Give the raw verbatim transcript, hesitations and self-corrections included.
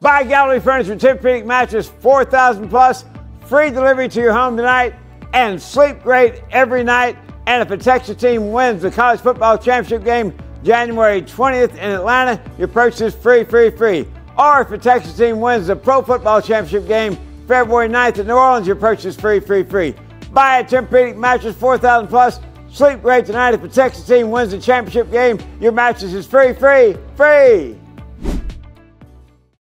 Buy Gallery Furniture Tempur Pedic Mattress, four thousand plus, free delivery to your home tonight, and sleep great every night. And if a Texas team wins the college football championship game January twentieth in Atlanta, your purchase is free, free, free. Or if a Texas team wins the pro football championship game February ninth in New Orleans, your purchase is free, free, free. Buy a Tempur Pedic Mattress, four thousand plus, sleep great tonight. If a Texas team wins the championship game, your mattress is free, free, free.